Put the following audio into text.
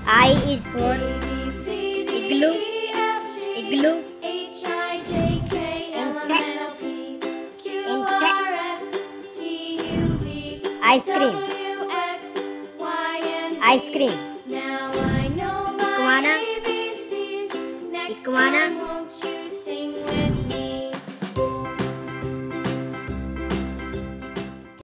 I is for igloo, igloo, insect, insect, ice cream, ice cream, iguana, iguana,